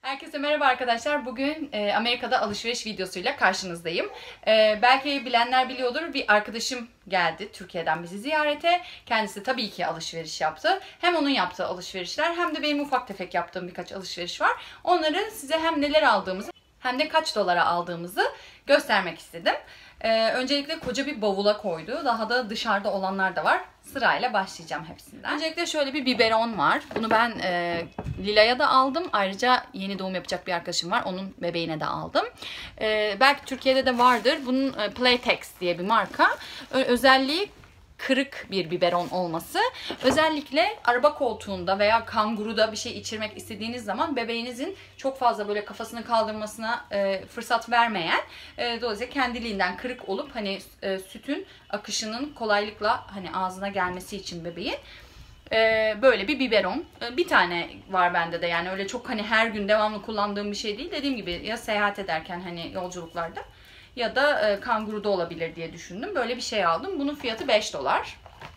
Herkese merhaba arkadaşlar. Bugün Amerika'da alışveriş videosuyla karşınızdayım. Belki bilenler biliyordur, bir arkadaşım geldi Türkiye'den bizi ziyarete. Kendisi tabii ki alışveriş yaptı. Hem onun yaptığı alışverişler hem de benim ufak tefek yaptığım birkaç alışveriş var. Onları size hem neler aldığımızı hem de kaç dolara aldığımızı göstermek istedim. Öncelikle koca bir bavula koydu. Daha da dışarıda olanlar da var. Sırayla başlayacağım hepsinden. Öncelikle şöyle bir biberon var. Bunu ben Lila'ya da aldım. Ayrıca yeni doğum yapacak bir arkadaşım var. Onun bebeğine de aldım. Belki Türkiye'de de vardır. Bunun Playtex diye bir marka. Özelliği kırık bir biberon olması. Özellikle araba koltuğunda veya kanguruda bir şey içirmek istediğiniz zaman bebeğinizin çok fazla böyle kafasını kaldırmasına fırsat vermeyen, dolayısıyla kendiliğinden kırık olup hani sütün akışının kolaylıkla hani ağzına gelmesi için bebeğin böyle bir biberon. Bir tane var bende de, yani öyle çok hani her gün devamlı kullandığım bir şey değil. Dediğim gibi ya seyahat ederken hani yolculuklarda ya da kanguruda olabilir diye düşündüm. Böyle bir şey aldım. Bunun fiyatı 5 dolar.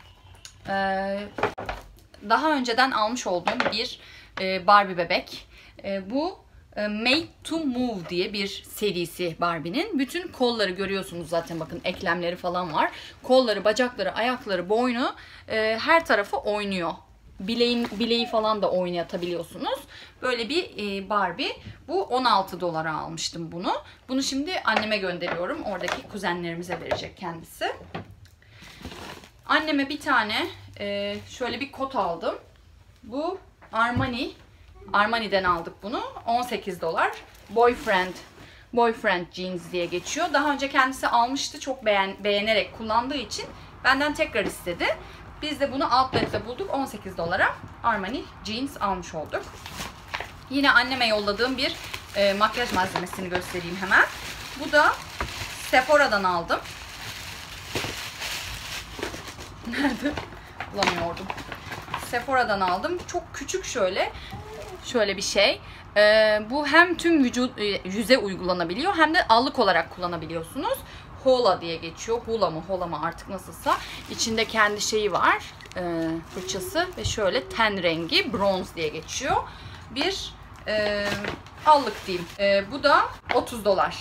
Daha önceden almış olduğum bir Barbie bebek. Bu Made to Move diye bir serisi Barbie'nin. Bütün kolları görüyorsunuz zaten, bakın eklemleri falan var. Kolları, bacakları, ayakları, boynu, her tarafı oynuyor. Bileği falan da oynatabiliyorsunuz. Böyle bir Barbie. Bu 16 dolara almıştım bunu. Bunu şimdi anneme gönderiyorum. Oradaki kuzenlerimize verecek kendisi. Anneme bir tane şöyle bir kot aldım. Bu Armani'den aldık bunu. 18 dolar. Boyfriend jeans diye geçiyor. Daha önce kendisi almıştı. Çok beğenerek kullandığı için benden tekrar istedi. Biz de bunu outlet'te bulduk. 18 dolara Armani jeans almış olduk. Yine anneme yolladığım bir makyaj malzemesini göstereyim hemen. Bu da Sephora'dan aldım. Nerede? Bulamıyordum. Sephora'dan aldım. Çok küçük şöyle bir şey. Bu hem tüm yüze uygulanabiliyor hem de allık olarak kullanabiliyorsunuz. Hoola diye geçiyor. Hoola mı artık nasılsa. İçinde kendi şeyi var. Fırçası ve şöyle ten rengi bronze diye geçiyor. Bir allık diyeyim. Bu da 30 dolar.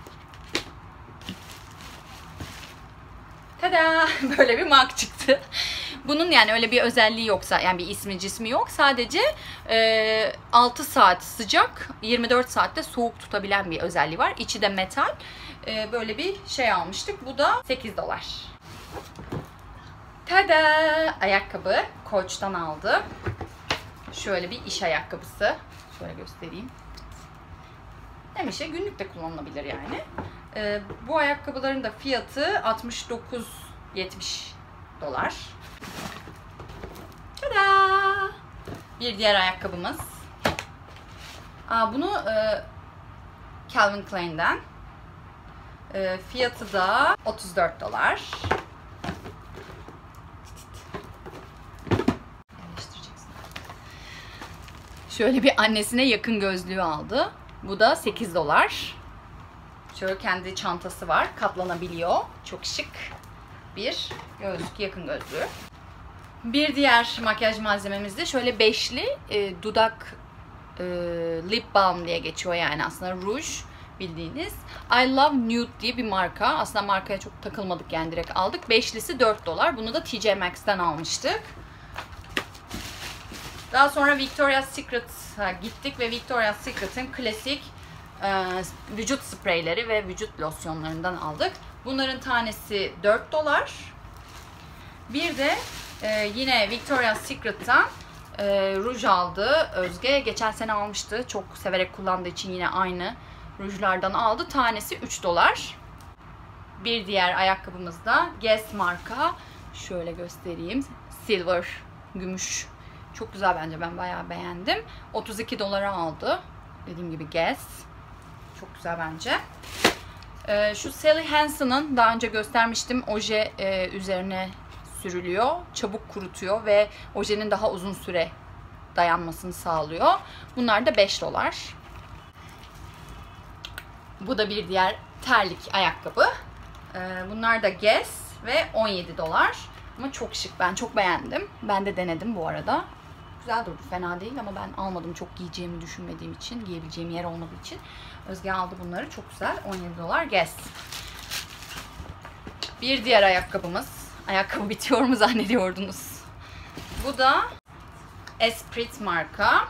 Tada! Böyle bir mark çıktı. Bunun yani öyle bir özelliği yoksa, yani bir ismi cismi yok. Sadece 6 saat sıcak, 24 saatte soğuk tutabilen bir özelliği var. İçi de metal. Böyle bir şey almıştık. Bu da 8 dolar. Tada! Ayakkabı. Coach'tan aldı. Şöyle bir iş ayakkabısı. Şöyle göstereyim. Demiş ya, günlük de kullanılabilir yani. Bu ayakkabıların da fiyatı 69,70 dolar. Tada! Bir diğer ayakkabımız. Bunu Calvin Klein'den. Fiyatı da 34 dolar. Şöyle bir annesine yakın gözlüğü aldı. Bu da 8 dolar. Şöyle kendi çantası var. Katlanabiliyor. Çok şık bir gözlük, yakın gözlüğü. Bir diğer makyaj malzememiz de şöyle beşli dudak lip balm diye geçiyor, yani aslında ruj bildiğiniz. I Love Nude diye bir marka. Aslında markaya çok takılmadık, yani direkt aldık. Beşlisi 4 dolar. Bunu da TJ Maxx'ten almıştık. Daha sonra Victoria's Secret'a gittik ve Victoria's Secret'ın klasik vücut spreyleri ve vücut losyonlarından aldık. Bunların tanesi 4 dolar. Bir de yine Victoria's Secret'tan ruj aldı Özge. Geçen sene almıştı. Çok severek kullandığı için yine aynı rujlardan aldı. Tanesi 3 dolar. Bir diğer ayakkabımız da Guess marka. Şöyle göstereyim. Silver, gümüş. Çok güzel bence. Ben bayağı beğendim. 32 dolara aldı. Dediğim gibi Guess. Çok güzel bence. Şu Sally Hansen'ın daha önce göstermiştim. Oje üzerine sürülüyor. Çabuk kurutuyor ve ojenin daha uzun süre dayanmasını sağlıyor. Bunlar da 5 dolar. Bu da bir diğer terlik ayakkabı. Bunlar da Guess ve 17 dolar. Ama çok şık. Ben çok beğendim. Ben de denedim bu arada. Güzel durdu. Fena değil ama ben almadım çok giyeceğimi düşünmediğim için. Giyebileceğim yer olmadığı için. Özge aldı bunları. Çok güzel. 17 dolar Guess. Bir diğer ayakkabımız. Ayakkabı bitiyor mu zannediyordunuz? Bu da Esprit marka.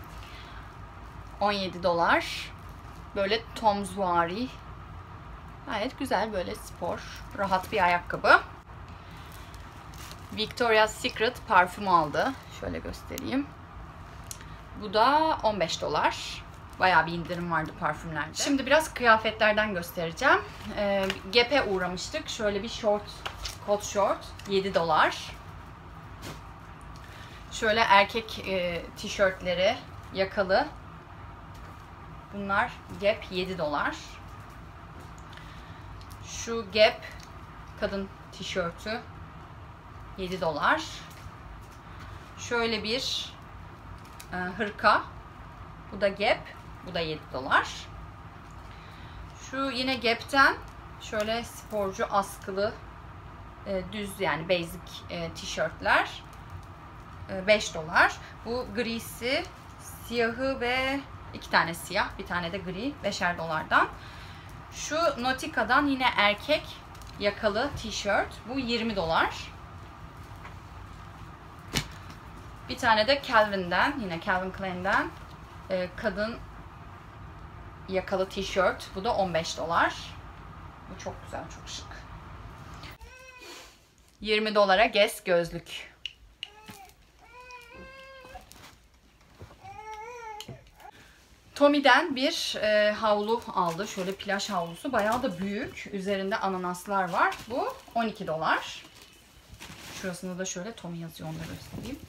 17 dolar. Böyle Tomsvari. Gayet güzel böyle spor, rahat bir ayakkabı. Victoria's Secret parfüm aldı. Şöyle göstereyim. Bu da 15 dolar. Bayağı bir indirim vardı parfümlerde. Şimdi biraz kıyafetlerden göstereceğim. Gap'e uğramıştık. Şöyle bir kot short 7 dolar. Şöyle erkek tişörtleri yakalı. Bunlar Gap 7 dolar. Şu Gap kadın tişörtü 7 dolar. Şöyle bir hırka. Bu da Gap. Bu da 7 dolar. Şu yine Gap'ten şöyle sporcu askılı düz yani basic tişörtler 5 dolar. Bu grisi, siyahı ve 2 tane siyah, bir tane de gri 5'er dolardan. Şu Nautica'dan yine erkek yakalı tişört. Bu 20 dolar. Bir tane de Calvin'den, yine Calvin Klein'den kadın yakalı tişört. Bu da 15 dolar. Bu çok güzel, çok şık. 20 dolara Guess gözlük. Tommy'den bir havlu aldı. Şöyle plaj havlusu. Bayağı da büyük. Üzerinde ananaslar var. Bu 12 dolar. Şurasında da şöyle Tommy yazıyor. Onu da göstereyim.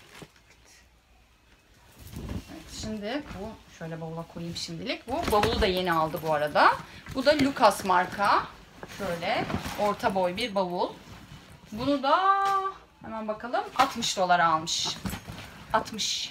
Evet, şimdi bu şöyle bavula koyayım şimdilik. Bu bavulu da yeni aldı bu arada. Bu da Lucas marka. Şöyle orta boy bir bavul. Bunu da hemen bakalım 60 dolara almış. 60.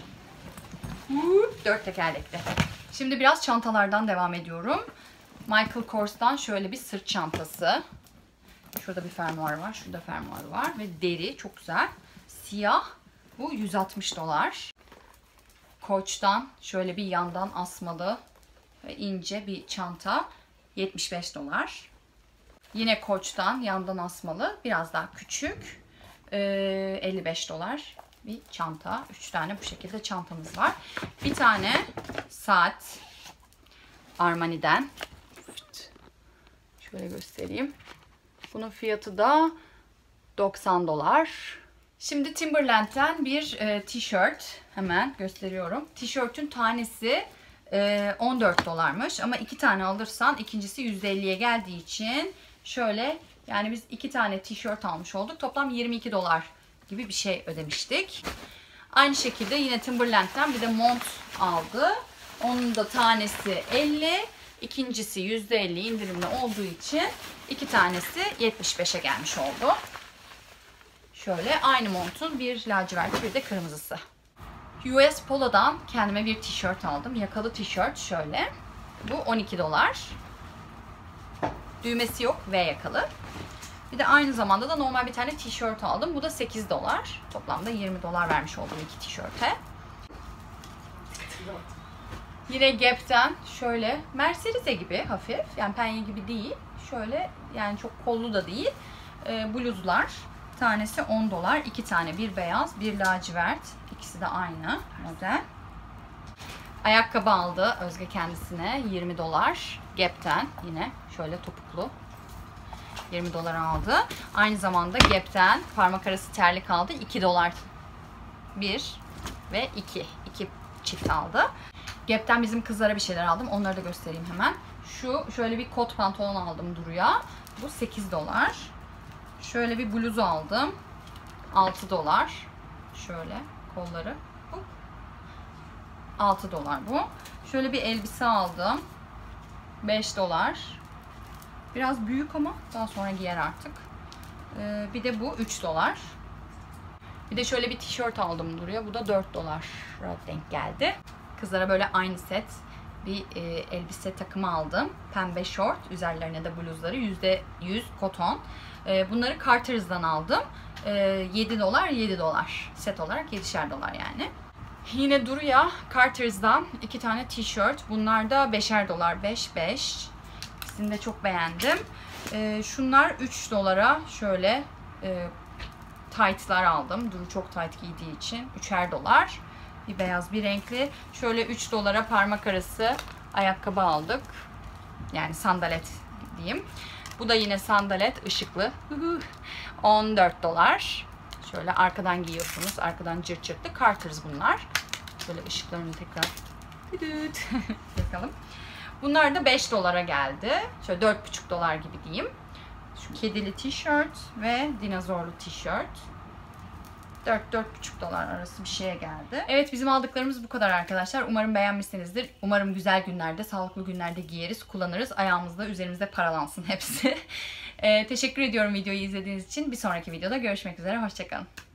4 tekerlekli. Şimdi biraz çantalardan devam ediyorum. Michael Kors'tan şöyle bir sırt çantası. Şurada bir fermuar var. Şurada fermuar var. Ve deri. Çok güzel. Siyah. Bu 160 dolar. Coach'tan şöyle bir yandan asmalı ve ince bir çanta. 75 dolar. Yine Coach'tan yandan asmalı. Biraz daha küçük. 55 dolar. Bir çanta. 3 tane bu şekilde çantamız var. Bir tane saat Armani'den. Şöyle göstereyim. Bunun fiyatı da 90 dolar. Şimdi Timberland'den bir tişört. Hemen gösteriyorum. Tişörtün tanesi 14 dolarmış. Ama 2 tane alırsan ikincisi %50'ye geldiği için şöyle yani biz 2 tane tişört almış olduk. Toplam 22 dolar gibi bir şey ödemiştik. Aynı şekilde yine Timberland'den bir de mont aldı. Onun da tanesi 50. İkincisi %50 indirimli olduğu için 2 tanesi 75'e gelmiş oldu. Şöyle aynı montun bir laciverti bir de kırmızısı. US Polo'dan kendime bir tişört aldım. Yakalı tişört şöyle. Bu 12 dolar. Düğmesi yok V yakalı. Bir de aynı zamanda da normal bir tane tişört aldım. Bu da 8 dolar. Toplamda 20 dolar vermiş oldum iki tişörte. Yine Gap'ten şöyle Mercerise gibi hafif. Yani penye gibi değil. Şöyle yani çok kollu da değil. Bluzlar. Tanesi 10 dolar. 2 tane. Bir beyaz, bir lacivert. İkisi de aynı model. Ayakkabı aldı Özge kendisine. 20 dolar. Gap'ten yine şöyle topuklu. 20 dolar aldı. Aynı zamanda Gap'ten parmak arası terlik aldı. 2 dolar. 1 ve 2. 2 çift aldı. Gap'ten bizim kızlara bir şeyler aldım. Onları da göstereyim hemen. Şöyle bir kot pantolon aldım Duru'ya. Bu 8 dolar. Şöyle bir bluzu aldım. 6 dolar. Şöyle kolları. 6 dolar bu. Şöyle bir elbise aldım. 5 dolar. Biraz büyük ama daha sonra giyer artık. Bir de bu 3 dolar. Bir de şöyle bir tişört aldım Duru'ya. Bu da 4 dolar denk geldi. Kızlara böyle aynı set bir elbise takımı aldım. Pembe şort, üzerlerine de bluzları, %100 koton. Bunları Carters'dan aldım. $7, $7. Set olarak $7'şer yani. Yine Duru'ya Carters'dan 2 tane tişört. Bunlar da $5'er, 5. İkisini de çok beğendim. Şunlar $3 şöyle tight'lar aldım. Duru çok tight giydiği için. $3'er. Bir beyaz bir renkli. Şöyle $3 parmak arası ayakkabı aldık. Yani sandalet diyeyim. Bu da yine sandalet, ışıklı. $14. Şöyle arkadan giyiyorsunuz. Arkadan cırt cırtlı. Carter's bunlar. Şöyle ışıklarını tekrar yakalım. Bunlar da $5 geldi. Şöyle $4,5 gibi diyeyim. Şu kedili tişört ve dinozorlu tişört. $4-4,5 arası bir şeye geldi. Evet, bizim aldıklarımız bu kadar arkadaşlar. Umarım beğenmişsinizdir. Umarım güzel günlerde, sağlıklı günlerde giyeriz, kullanırız. Ayağımızda, üzerimizde paralansın hepsi. Teşekkür ediyorum videoyu izlediğiniz için. Bir sonraki videoda görüşmek üzere. Hoşça kalın.